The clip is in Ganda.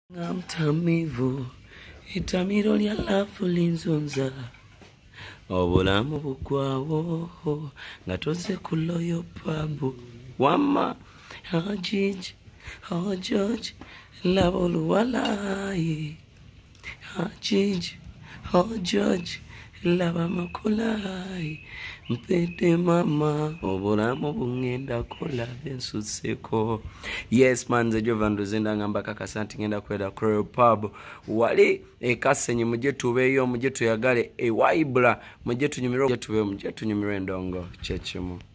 Mtamivu itamiro lya lafu linzunza obulamu bugwawo nga toze kuloyo pabu wama ajiji George labo oluwalayi ajiji George laba makulayi mpete mama obulamu bungenda kola bensuseko. Yes man, ze jovan luzinda ngamba kakasanti ngenda kweda Crow Pub wali ekasenyi muje tubeyo muje tuyagale IBRA muje tunyumiro muje tunyumiro endongo chechimu.